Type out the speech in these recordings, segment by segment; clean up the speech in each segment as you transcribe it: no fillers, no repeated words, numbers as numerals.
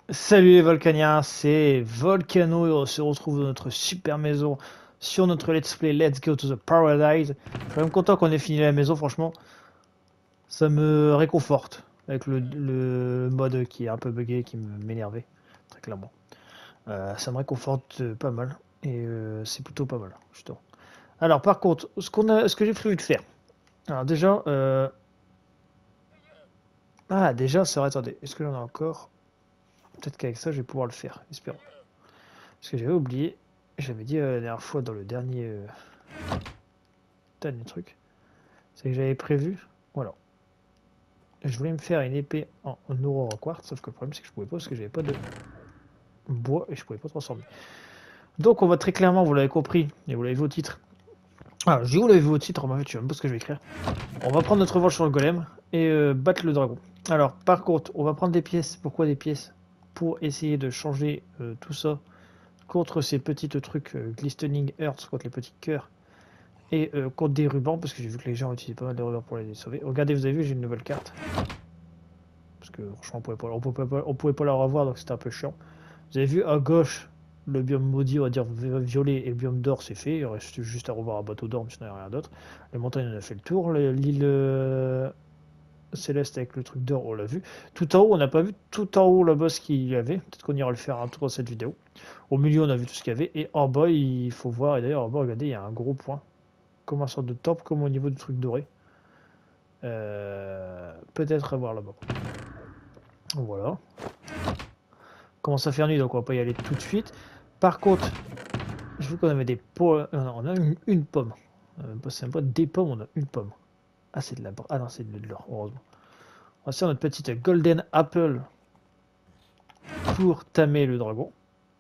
Salut les Volcaniens, c'est Volcano et on se retrouve dans notre super maison sur notre Let's Play Let's Go to the Paradise. Je suis même content qu'on ait fini la maison, franchement, ça me réconforte avec le mode qui est un peu buggé, qui m'énervait, très clairement. Ça me réconforte pas mal et c'est plutôt pas mal, justement. Alors par contre, ce que j'ai prévu de faire. Alors déjà, déjà, ça attendez, est-ce que j'en ai encore? Peut-être qu'avec ça, je vais pouvoir le faire, espérons. Parce que j'avais oublié, j'avais dit la dernière fois dans le dernier truc, c'est que j'avais prévu, voilà. Je voulais me faire une épée en Aurora Quartz, sauf que le problème c'est que je pouvais pas parce que j'avais pas de bois et je pouvais pas transformer. Donc on va très clairement, vous l'avez compris, et vous l'avez vu au titre. Ah, je dis vous l'avez vu au titre, en fait je sais même pas ce que je vais écrire. On va prendre notre revanche sur le golem et battre le dragon. Alors par contre, on va prendre des pièces. Pourquoi des pièces? Pour essayer de changer tout ça contre ces petits trucs glistening earth, contre les petits cœurs. Et contre des rubans, parce que j'ai vu que les gens utilisaient pas mal de rubans pour les sauver. Regardez, vous avez vu, j'ai une nouvelle carte. Parce que franchement, on pouvait pas la revoir, donc c'était un peu chiant. Vous avez vu à gauche, le biome maudit, on va dire violet, et le biome d'or, c'est fait. Il reste juste à revoir un bateau d'or, mais sinon il n'y a rien d'autre. Les montagnes, on a fait le tour. L'île céleste avec le truc d'or, on l'a vu. Tout en haut, on n'a pas vu tout en haut là-bas ce qu'il y avait. Peut-être qu'on ira le faire un tour dans cette vidéo. Au milieu, on a vu tout ce qu'il y avait. Et en bas, il faut voir. Et d'ailleurs, en bas, regardez, il y a un gros point comme un sorte de temple, comme au niveau du truc doré. Peut-être voir là-bas. Voilà. Commence à faire nuit, donc on va pas y aller tout de suite. Par contre, je vu qu'on avait des pommes. On a une pomme. C'est même pas des pommes, on a une pomme. Ah, c'est de la. Ah non, c'est de l'or, heureusement. On va faire notre petite Golden Apple pour tamer le dragon.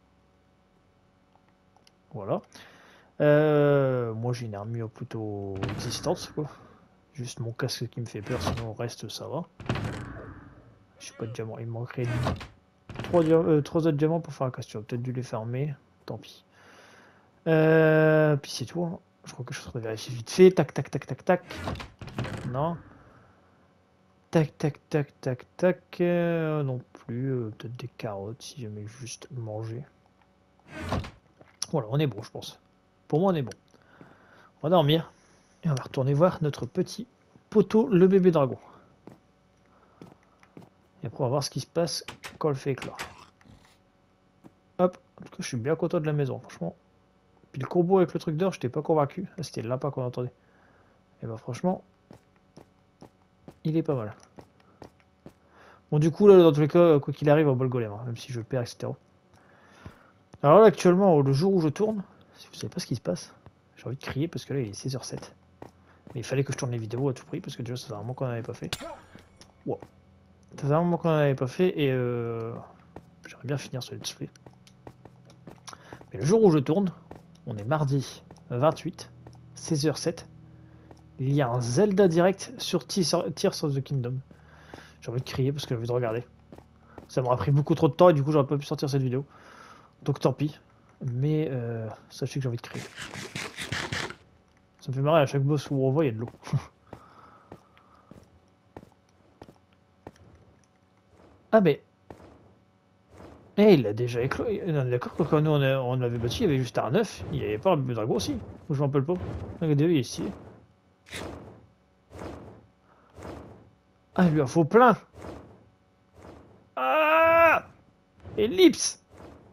Voilà. Moi, j'ai une armure plutôt existante, quoi. Juste mon casque qui me fait peur, sinon le reste, ça va. Je sais pas de diamant, il me manquerait 3 autres diamants pour faire un casque. J'aurais peut-être dû les farmer, tant pis. Puis c'est tout, hein. Je crois que je suis en train de vérifier vite fait. Tac, tac, tac, tac, tac. Non. Tac, tac, tac, tac, tac. Non plus. Peut-être des carottes si jamais juste manger. Voilà, on est bon, je pense. Pour moi, on est bon. On va dormir. Et on va retourner voir notre petit poteau, le bébé dragon. Et après, on va voir ce qui se passe quand on le fait éclore. Hop. En tout cas, je suis bien content de la maison, franchement. Puis le combo avec le truc d'or, j'étais pas convaincu. Ah, c'était le lapin qu'on entendait. Et bah franchement, il est pas mal. Bon, du coup, là, dans tous les cas, quoi qu'il arrive, on bat le golem, hein, même si je perds, etc. Alors là, actuellement, le jour où je tourne, si vous savez pas ce qui se passe, j'ai envie de crier parce que là, il est 16h07. Mais il fallait que je tourne les vidéos à tout prix parce que déjà, ça faisait un moment qu'on n'en avait pas fait. Wow. Ça faisait un moment qu'on n'en avait pas fait et j'aimerais bien finir ce let's play. Mais le jour où je tourne, on est mardi 28, 16h07. Il y a un Zelda direct sur Tears of the Kingdom. J'ai envie de crier parce que j'ai envie de regarder. Ça m'aura pris beaucoup trop de temps et du coup j'aurais pas pu sortir cette vidéo. Donc tant pis. Mais sachez que j'ai envie de crier. Ça me fait marrer à chaque boss où on voit il y a de l'eau. Ah mais... Eh, il a déjà éclos. On est d'accord que quand nous on l'avait battu, il y avait juste un 9. Il n'y avait pas un bébé dragon aussi. Ou je m'en rappelle pas. Regardez, il est ici. Ah, il lui en faut plein. Ah, Ellipse.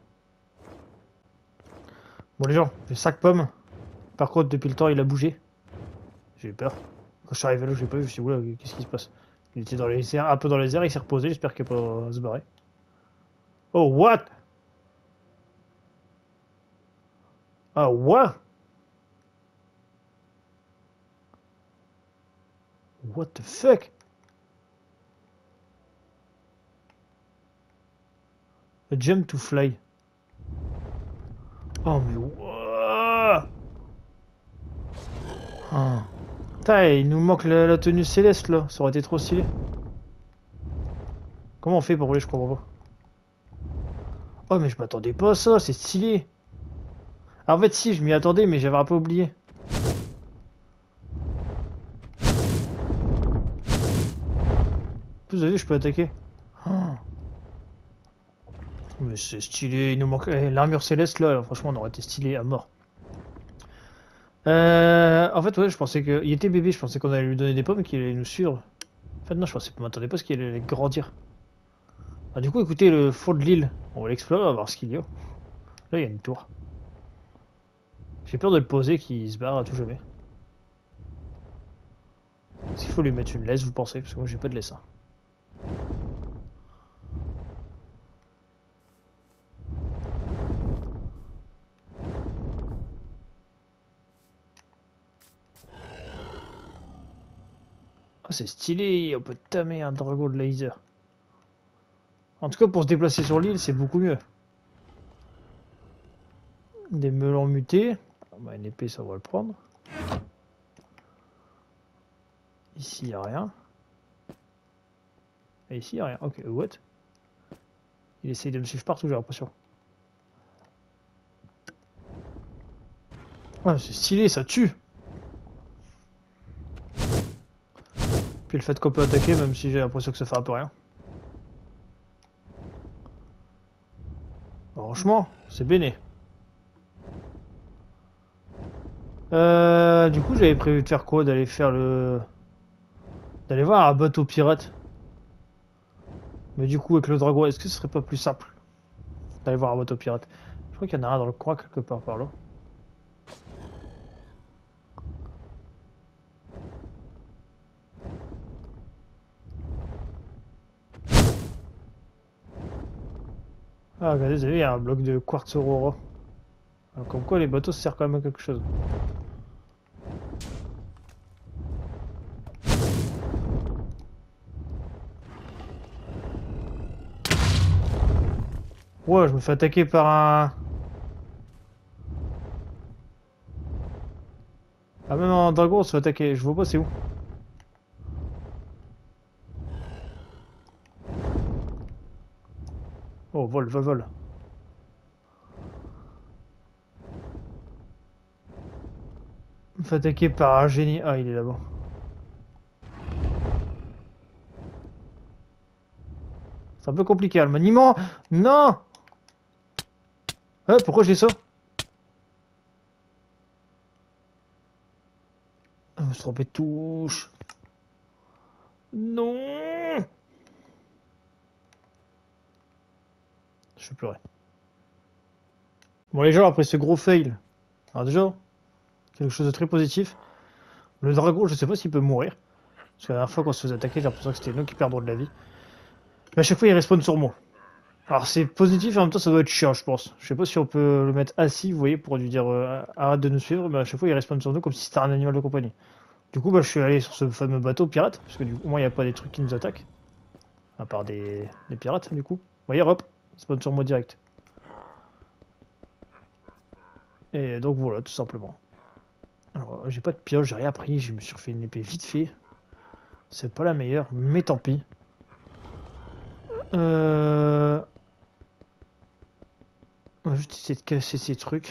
Bon les gens, j'ai 5 pommes. Par contre, depuis le temps, il a bougé. J'ai eu peur. Quand je suis arrivé là, je l'ai pas vu, je me suis dit, oula, qu'est-ce qui se passe? Il était dans les airs, un peu dans les airs, il s'est reposé, j'espère qu'il va pas se barrer. Oh, what? Ah, what? What the fuck? A jump to fly. Oh, mais what? Ah. Putain, il nous manque la tenue céleste là, ça aurait été trop stylé. Comment on fait pour voler, je comprends pas. Oh, mais je m'attendais pas à ça, c'est stylé. Ah, en fait, si, je m'y attendais, mais j'avais un peu oublié. Vous avez vu, je peux attaquer. Ah. Mais c'est stylé, il nous manque l'armure céleste là, franchement on aurait été stylé à mort. En fait ouais, je pensais que... Il était bébé, je pensais qu'on allait lui donner des pommes et qu'il allait nous suivre. En fait non, je m'attendais pas à ce qu'il allait grandir. Ah, du coup écoutez le fond de l'île, on va l'explorer, on va voir ce qu'il y a. Là il y a une tour. J'ai peur de le poser qu'il se barre à tout jamais. Est-ce qu'il faut lui mettre une laisse, vous pensez? Parce que moi j'ai pas de laisse. Hein. Oh, c'est stylé, on peut tamer un dragon de laser. En tout cas, pour se déplacer sur l'île, c'est beaucoup mieux. Des melons mutés. Ah bah, une épée, ça va le prendre. Ici, il n'y a rien. Et ici, il n'y a rien. Ok, what? Il essaye de me suivre partout, j'ai l'impression. Ah, c'est stylé, ça tue. Puis le fait qu'on peut attaquer, même si j'ai l'impression que ça fait un peu rien. Franchement, c'est béné. Du coup, j'avais prévu de faire quoi? D'aller faire le... D'aller voir un bateau pirate. Mais du coup, avec le dragon, est-ce que ce serait pas plus simple d'aller voir un bateau pirate? Je crois qu'il y en a un dans le coin, quelque part par là. Ah, regardez, vous avez vu, il y a un bloc de quartz aurora. Alors, comme quoi, les bateaux, ça sert quand même à quelque chose. Ouais, je me fais attaquer par un... Ah, même un dragon, on se fait attaquer. Je vois pas, c'est où? Oh, vol, vol, vol. Je me fais attaquer par un génie. Ah, il est là-bas. C'est un peu compliqué, le maniement. Non! Pourquoi j'ai ça? Ah, je me suis trompé de touche. Non! Je vais pleurer. Bon, les gens, après ce gros fail, alors déjà, quelque chose de très positif. Le dragon, je sais pas s'il peut mourir. Parce que la dernière fois qu'on se faisait attaquer, j'ai l'impression que c'était nous qui perdons de la vie. Mais à chaque fois, il respawn sur moi. Alors c'est positif et en même temps ça doit être chiant, je pense. Je sais pas si on peut le mettre assis, vous voyez, pour lui dire arrête de nous suivre, mais à chaque fois il respawn sur nous comme si c'était un animal de compagnie. Du coup, bah, je suis allé sur ce fameux bateau pirate, parce que du coup, au moins il n'y a pas des trucs qui nous attaquent. À part des pirates, du coup. Vous voyez, hop, spawn sur moi direct. Et donc voilà, tout simplement. Alors, j'ai pas de pioche, j'ai rien pris, je me suis refait une épée vite fait. C'est pas la meilleure, mais tant pis. On va juste essayer de casser ces trucs.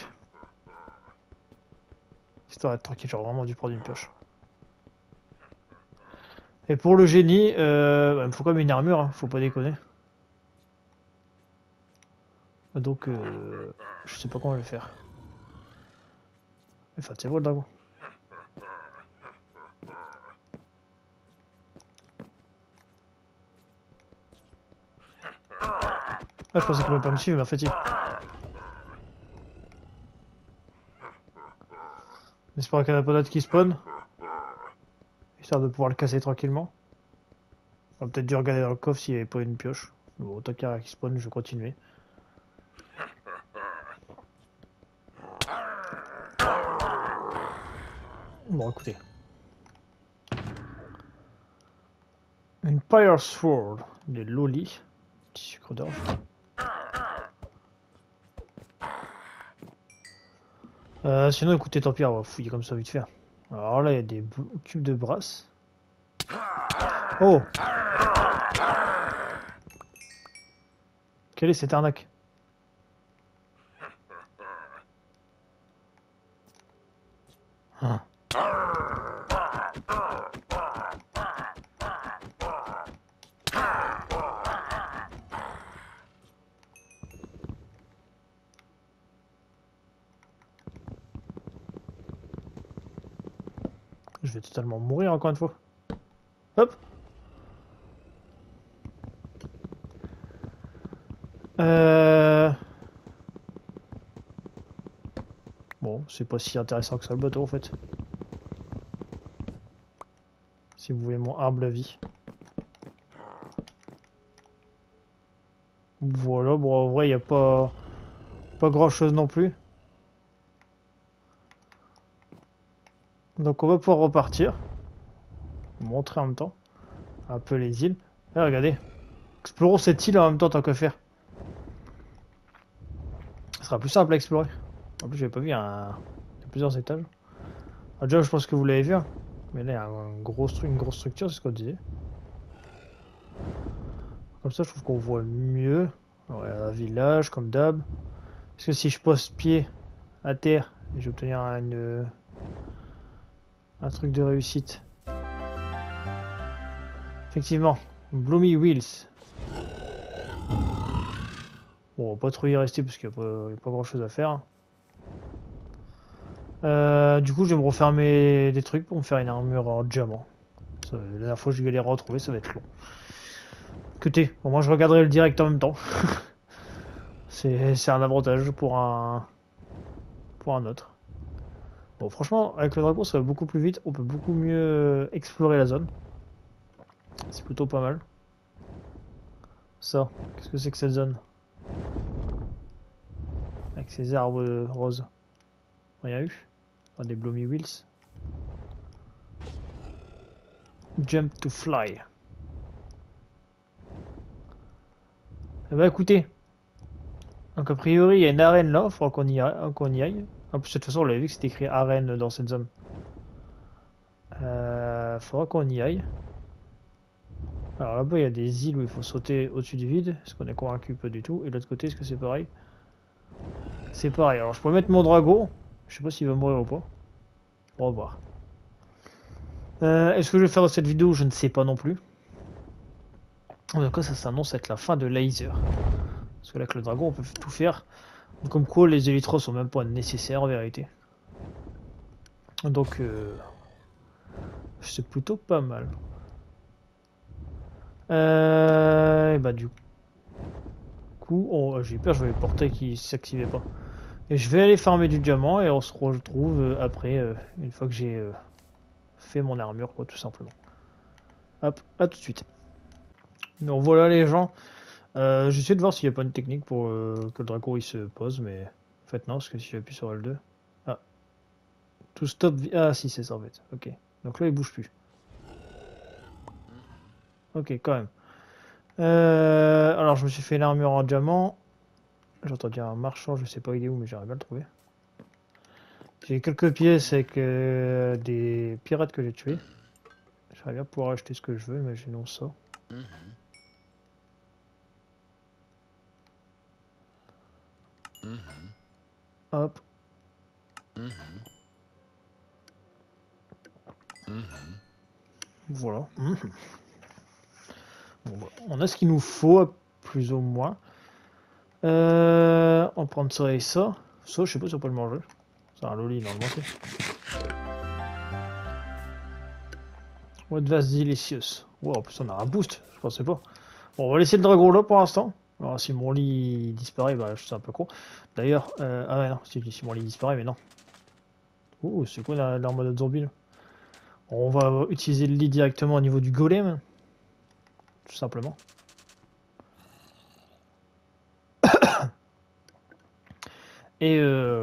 Histoire d'être tranquille, j'aurais vraiment dû prendre une pioche. Et pour le génie, bah, il me faut quand même une armure, hein, faut pas déconner. Donc, je sais pas comment je vais faire. Enfin, c'est bon le dragon. Ah, je pensais qu'il ne pas me suivre, mais en fait, j'espère qu'il n'y en a pas d'autres qui spawn. Histoire de pouvoir le casser tranquillement. On va peut-être dû regarder dans le coffre s'il n'y avait pas une pioche. Bon, tant qu'il y a qui spawn, je vais continuer. Bon, écoutez. Une Pyre Sword, des lolis, petit sucre d'orge. Sinon, écoutez, tant pis, on va fouiller comme ça vite fait. Alors là, il y a des cubes de brasse. Oh! Quelle est cette arnaque? Ah. Je vais totalement mourir encore une fois. Hop. Bon, c'est pas si intéressant que ça le bateau en fait. Si vous voulez mon arbre de vie. Voilà, bon en vrai il n'y a pas grand chose non plus. Donc on va pouvoir repartir. Montrer en même temps un peu les îles. Et regardez, explorons cette île en même temps tant que faire. Ce sera plus simple à explorer. En plus j'avais pas vu, il y a plusieurs étages. Ah, déjà je pense que vous l'avez vu. Hein. Mais là il y a une grosse structure, c'est ce qu'on disait. Comme ça je trouve qu'on voit mieux. Ouais, un village comme d'hab. Parce que si je pose pied à terre, je vais obtenir un truc de réussite. Effectivement, Bloomy Wheels. Bon, on va pas trop y rester parce qu'il n'y a pas grand chose à faire. Du coup, je vais me refermer des trucs pour me faire une armure en diamant. La dernière fois, je vais les retrouver, ça va être long. Écoutez, au moins je regarderai le direct en même temps. C'est un avantage pour un autre. Bon, franchement, avec le dragon, ça va beaucoup plus vite. On peut beaucoup mieux explorer la zone. C'est plutôt pas mal. Ça, qu'est-ce que c'est que cette zone? Avec ces arbres roses. Rien eu? Enfin, des Bloomy Wheels. Jump to fly. Eh bah écoutez. Donc a priori il y a une arène là, il faudra qu'on y aille. En plus de toute façon on l'avait vu que c'était écrit arène dans cette zone. Faudra qu'on y aille. Alors là-bas il y a des îles où il faut sauter au-dessus du vide. Est-ce qu'on est convaincu? Pas du tout. Et de l'autre côté, est-ce que c'est pareil? C'est pareil. Alors je pourrais mettre mon dragon. Je sais pas s'il va mourir ou pas. On va voir. Est-ce que je vais faire dans cette vidéo? Je ne sais pas non plus. En tout cas ça s'annonce être la fin de Laser. Parce que là avec le dragon on peut tout faire. Comme quoi les élytros sont même pas nécessaires en vérité. Donc c'est plutôt pas mal. Et bah du coup, j'ai peur, je vais le porter qui s'activait pas. Et je vais aller farmer du diamant et on se retrouve après, une fois que j'ai fait mon armure, quoi, tout simplement. Hop, à tout de suite. Donc voilà les gens. J'essaie de voir s'il n'y a pas une technique pour que le dragon il se pose, mais en fait non, parce que si j'appuie sur L2. Ah, tout stop. Ah si, c'est ça en fait. Ok. Donc là il bouge plus. Ok, quand même. Alors je me suis fait l'armure en diamant. J'entends dire un marchand, je sais pas il est où, mais j'arrive à le trouver. J'ai quelques pièces avec des pirates que j'ai tués. J'aimerais bien pouvoir acheter ce que je veux, imaginons ça. Hop. Voilà. Bon, bah, on a ce qu'il nous faut, plus ou moins. On prend ça et ça. Ça, je sais pas si on peut le manger. C'est un loli, normalement, c'est. What was delicious. Wow, en plus, on a un boost. Je pensais pas. Bon, on va laisser le dragon là pour l'instant. Alors, si mon lit disparaît, bah, je suis un peu con. D'ailleurs, ah ouais, non, si mon lit disparaît, mais non. Oh, c'est quoi l'arme de zombie là? On va utiliser le lit directement au niveau du golem. Tout simplement. Et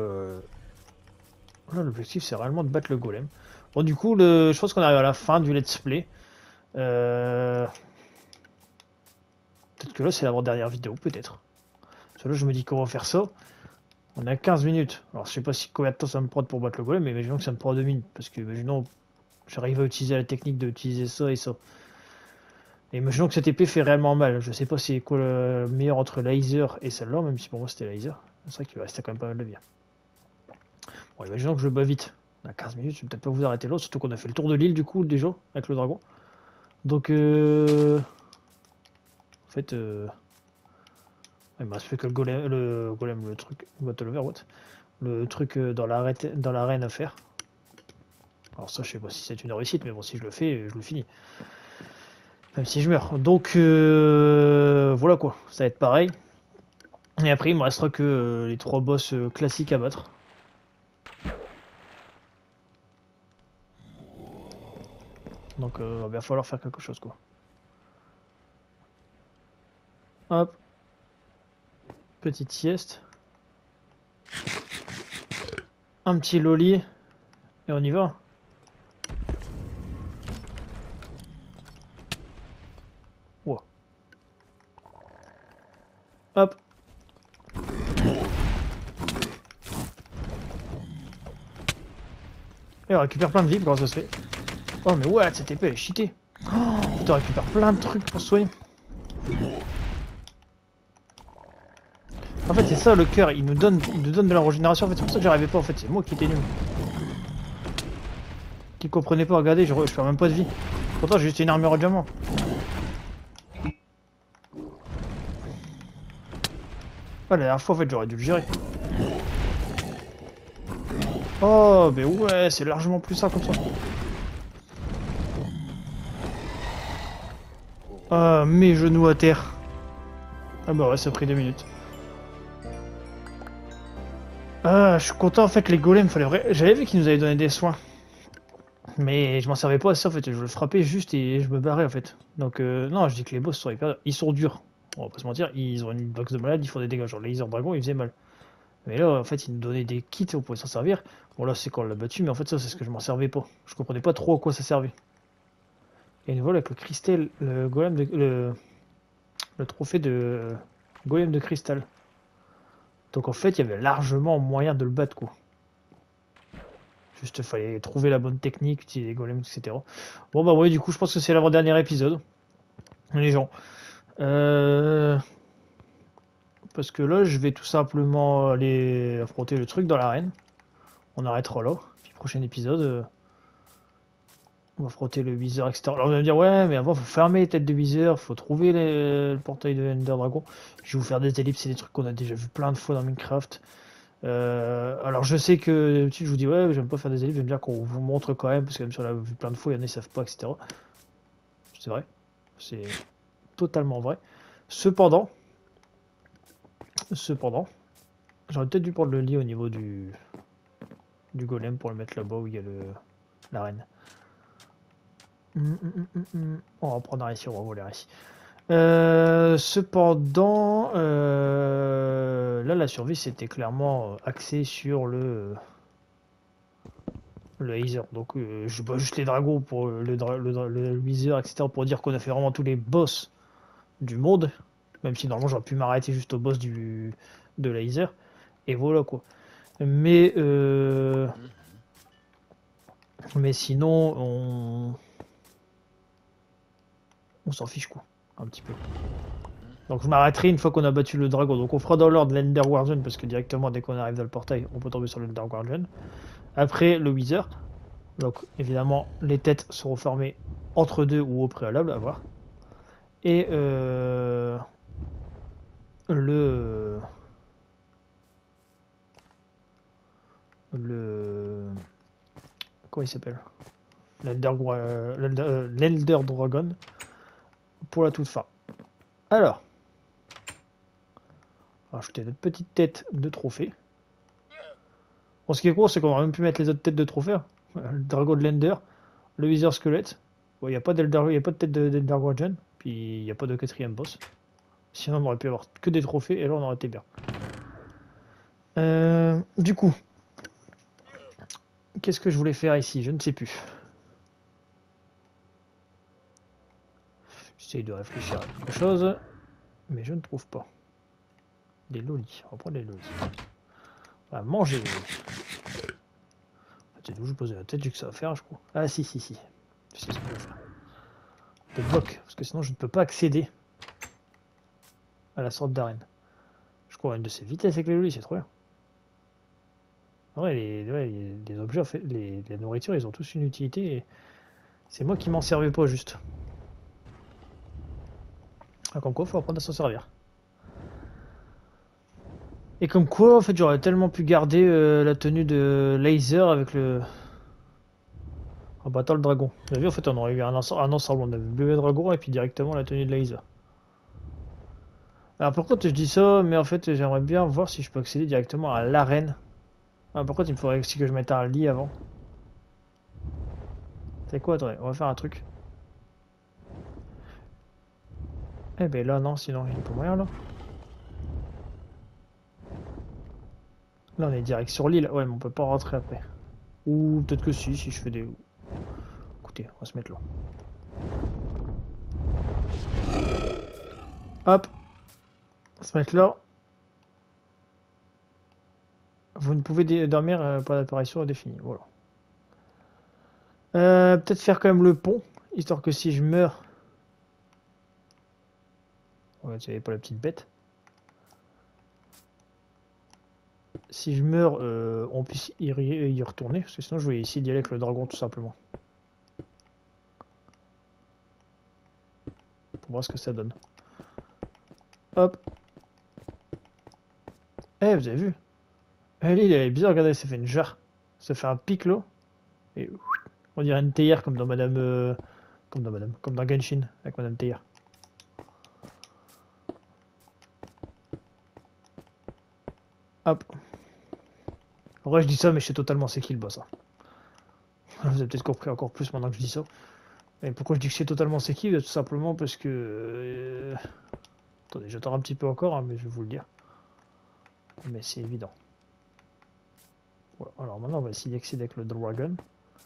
là, l'objectif c'est réellement de battre le golem. Bon, du coup, je pense qu'on arrive à la fin du let's play. Peut-être que là c'est l'avant-dernière vidéo, peut-être. Parce que là je me dis qu'on va faire ça. On a 15 minutes. Alors je sais pas si combien de temps ça me prend pour battre le golem, mais imaginons que ça me prend 2 minutes. Parce que imaginons j'arrive à utiliser la technique d'utiliser ça et ça. Et imaginons que cette épée fait réellement mal. Je sais pas si c'est quoi le meilleur entre laser et celle-là, même si pour moi c'était laser. C'est vrai qu'il va rester quand même pas mal de vie. Bon, imaginons que je le bats vite. On a 15 minutes, je vais peut-être pas vous arrêter là, surtout qu'on a fait le tour de l'île du coup déjà, avec le dragon. Donc en fait, il me reste plus que le golem, le truc, what, what, le truc dans l'arène à faire. Alors ça, je sais pas si c'est une réussite, mais bon, si je le fais, je le finis. Même si je meurs. Donc, voilà quoi. Ça va être pareil. Et après, il me restera que les 3 boss classiques à battre. Donc, il va bien falloir faire quelque chose quoi. Hop. Petite sieste. Un petit loli. Et on y va. Wow. Hop. Et on récupère plein de vie, comment ça se fait? Oh mais what, cette épée elle est cheatée. Oh, putain, on récupère plein de trucs pour se soigner. En fait c'est ça le cœur, il nous donne de la régénération, en fait c'est pour ça que j'arrivais pas en fait, c'est moi qui étais nul. Qui comprenait pas, regardez, je perds même pas de vie. Pourtant j'ai juste une armure en diamant. Ah la dernière fois en fait j'aurais dû le gérer. Oh mais ouais, c'est largement plus ça comme ça. Ah mes genoux à terre. Ah bah ouais, ça a pris 2 minutes. Ah, je suis content en fait, les golems, j'avais vu qu'ils nous avaient donné des soins. Mais je m'en servais pas à ça en fait, je le frappais juste et je me barrais en fait. Donc non, je dis que les boss sont hyper... Ils sont durs. On va pas se mentir, ils ont une box de malade, ils font des dégâts. Genre le laser dragon, il faisait mal. Mais là, en fait, ils nous donnaient des kits, on pouvait s'en servir. Bon là, c'est quand on l'a battu, mais en fait ça, c'est ce que je m'en servais pas. Je comprenais pas trop à quoi ça servait. Et une voilà avec le cristal, le golem de... le trophée de golem de cristal. Donc en fait, il y avait largement moyen de le battre quoi. Juste, il fallait trouver la bonne technique, utiliser les golems, etc. Bon, bah, ouais, du coup, je pense que c'est l'avant-dernier épisode. Les gens. Parce que là, je vais tout simplement aller affronter le truc dans l'arène. On arrêtera là. Puis, prochain épisode, on va affronter le Wither, etc. Alors, vous allez me dire, ouais, mais avant, faut fermer les têtes de Wither, faut trouver le portail de Ender Dragon. Je vais vous faire des ellipses, et des trucs qu'on a déjà vu plein de fois dans Minecraft. Alors je sais que d'habitude je vous dis ouais j'aime pas faire des ellipses, j'aime bien qu'on vous montre quand même parce que même si on l'a vu plein de fois, il y en a qui savent pas, etc. C'est vrai, c'est totalement vrai. Cependant, j'aurais peut-être dû prendre le lit au niveau du golem pour le mettre là-bas où il y a l'arène. On va prendre un ici, on va voler ici. Cependant, là la survie c'était clairement axé sur le Aether. Donc je bats juste les dragons pour le Wither, etc. pour dire qu'on a fait vraiment tous les boss du monde. Même si normalement j'aurais pu m'arrêter juste au boss de l'Aether. Et voilà quoi. Mais sinon on s'en fiche quoi. Un petit peu. Donc je m'arrêterai une fois qu'on a battu le dragon. Donc on fera dans l'ordre l'Ender Guardian parce que directement dès qu'on arrive dans le portail on peut tomber sur l'Ender Guardian. Après le Wither. Donc évidemment les têtes seront formées entre deux ou au préalable à voir. Et le comment il s'appelle, l'Elder Dragon pour la toute fin. Alors ajouter notre petite tête de trophée. Bon, ce qui est cool c'est qu'on aurait même pu mettre les autres têtes de trophée. Le dragon de l'Ender, le Wither squelette. Bon, il n'y a pas d'Elder, il y a pas de tête d'Elder Guardian, puis il n'y a pas de 4ème boss. Sinon on aurait pu avoir que des trophées et là on aurait été bien. Du coup, qu'est-ce que je voulais faire ici? Je ne sais plus. J'essaye de réfléchir à quelque chose, mais je ne trouve pas. Des lolis, on va prendre des lolis. On va manger les lolis. C'est d'où je posais la tête, j'ai que ça va faire, je crois. Ah si. Je sais ce que je vais faire. Des blocs, parce que sinon je ne peux pas accéder à la sorte d'arène. Je crois une de ces vitesses avec les lolis, c'est trop bien. Ouais, les objets, en fait, la nourriture, ils ont tous une utilité. Et c'est moi qui m'en servais pas juste. Ah, comme quoi, faut apprendre à s'en servir. Et comme quoi, en fait, j'aurais tellement pu garder la tenue de laser avec le En battant le dragon. Vous avez vu, en fait, on aurait eu un ensemble. On avait le bébé dragon et puis directement la tenue de Laïsa. Alors, par contre, je dis ça, mais en fait, j'aimerais bien voir si je peux accéder directement à l'arène. Ah, par contre, il me faudrait aussi que je mette un lit avant. C'est quoi, attendez, on va faire un truc. Eh ben là, non, sinon, il n'y a pas moyen, là. Là, on est direct sur l'île. Ouais, mais on peut pas rentrer après. Ou peut-être que si je fais des... Écoutez, on va se mettre là. Hop. On va se mettre là. Vous ne pouvez dormir pas d'apparition indéfinie. Voilà. Peut-être faire quand même le pont, histoire que si je meurs... Ouais, tu n'avais pas la petite bête. Si je meurs, on puisse y retourner, parce que sinon je vais essayer d'y aller avec le dragon tout simplement. Pour voir ce que ça donne. Hop. Eh, vous avez vu? Elle est bizarre, regardez, ça fait une jarre. Ça fait un pic là. Et on dirait une théière comme dans Madame... Comme dans Genshin, avec Madame Théière. Hop. En vrai, je dis ça, mais je sais totalement c'est qui le boss. Hein. Vous avez peut-être compris encore plus maintenant que je dis ça. Et pourquoi je dis que je sais totalement c'est qui? Tout simplement parce que... Attendez, j'attends un petit peu encore, hein, mais je vais vous le dire. Mais c'est évident. Voilà. Alors maintenant, on va essayer d'accéder avec le dragon.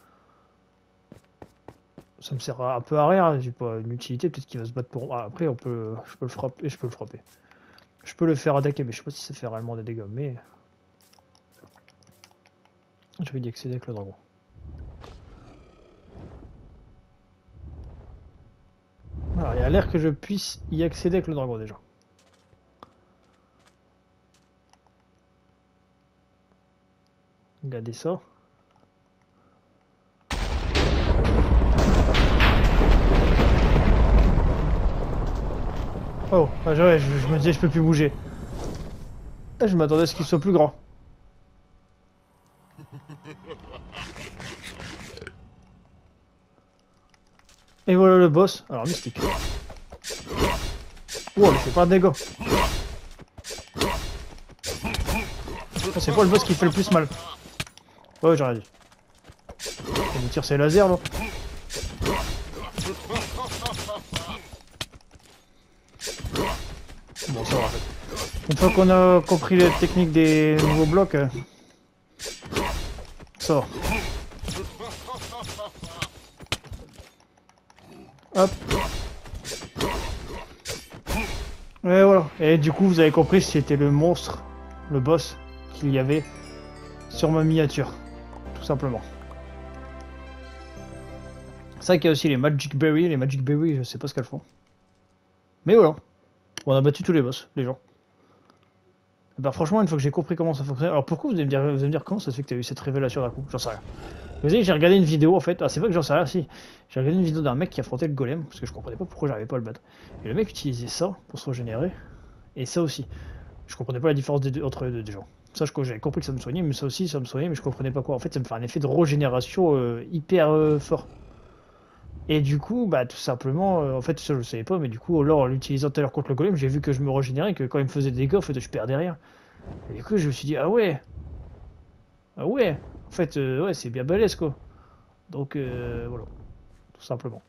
Ça me sert un peu à rien, j'ai pas une utilité, peut-être qu'il va se battre pour... Ah, après, je peux le frapper, je peux le frapper. Je peux le faire attaquer, mais je sais pas si ça fait réellement des dégâts, mais... Je vais y accéder avec le dragon. Alors, il y a l'air que je puisse y accéder avec le dragon, déjà. Regardez ça. Oh, ah, ouais, je me disais je peux plus bouger. Ah, je m'attendais à ce qu'il soit plus grand. Et voilà le boss. Alors mystique. Wow, il fait pas de dégâts. C'est pas le boss qui fait le plus mal. Ouais, j'aurais dit. Il me tire ses lasers là. Bon, ça va en fait. Une fois qu'on a compris les techniques des nouveaux blocs, ça va. Hop. Et voilà. Et du coup, vous avez compris c'était le monstre, le boss qu'il y avait sur ma miniature. Tout simplement. C'est vrai qu'il y a aussi les Magic Berry. Les Magic Berry, je sais pas ce qu'elles font. Mais voilà. On a battu tous les boss, les gens. Et bah franchement, une fois que j'ai compris comment ça fonctionne... Alors pourquoi vous allez me dire comment ça se fait que tu as eu cette révélation d'un coup? J'en sais rien. Vous savez, j'ai regardé une vidéo en fait. Ah, c'est pas que j'en sais rien, si. J'ai regardé une vidéo d'un mec qui affrontait le golem, parce que je comprenais pas pourquoi j'arrivais pas à le battre. Et le mec utilisait ça pour se régénérer. Et ça aussi. Je comprenais pas la différence entre les deux des gens. Ça, j'avais compris que ça me soignait, mais ça aussi, ça me soignait, mais je comprenais pas quoi. En fait, ça me fait un effet de régénération hyper fort. Et du coup, bah tout simplement, en fait, ça je le savais pas, mais du coup, lors l'utilisant tout à l'heure contre le golem, j'ai vu que je me régénérais, que quand il me faisait des dégâts, en fait, je perdais rien. Et du coup, je me suis dit, ah ouais, en fait, ouais, c'est bien balèze quoi. Donc, voilà, tout simplement.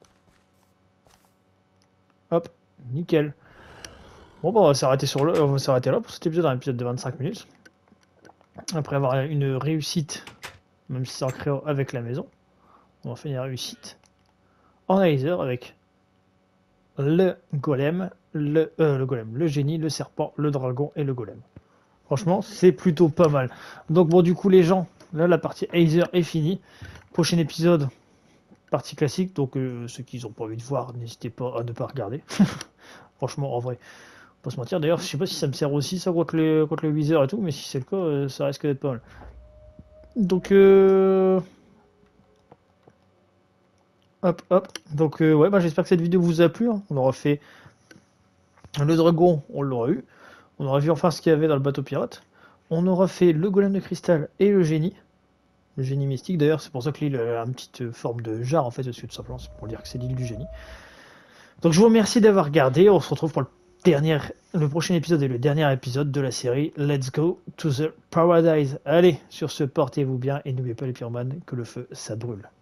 Hop, nickel. Bon, bah, on va s'arrêter on va s'arrêter là pour cet épisode, un épisode de 25 minutes. Après avoir une réussite, même si c'est en créant avec la maison, on va faire une réussite en laser avec le golem, le génie, le serpent, le dragon et le golem. Franchement, c'est plutôt pas mal. Donc bon, du coup, les gens, là, la partie Aether est finie. Prochain épisode, partie classique. Donc ceux qui n'ont pas envie de voir, n'hésitez pas à ne pas regarder. Franchement, en vrai, pas se mentir. D'ailleurs, je sais pas si ça me sert aussi ça contre le Wither et tout, mais si c'est le cas, ça risque d'être pas mal. Donc hop, hop. Donc ouais, bah, j'espère que cette vidéo vous a plu. Hein. On aura fait le dragon, on l'aura eu. On aura vu enfin ce qu'il y avait dans le bateau pirate. On aura fait le golem de cristal et le génie. Le génie mystique, d'ailleurs, c'est pour ça que l'île a une petite forme de jarre, en fait, au-dessus de simplement. C'est pour dire que c'est l'île du génie. Donc, je vous remercie d'avoir regardé. On se retrouve pour le prochain épisode et le dernier épisode de la série Let's Go to the Paradise. Allez, sur ce, portez-vous bien et n'oubliez pas les pyromanes que le feu, ça brûle.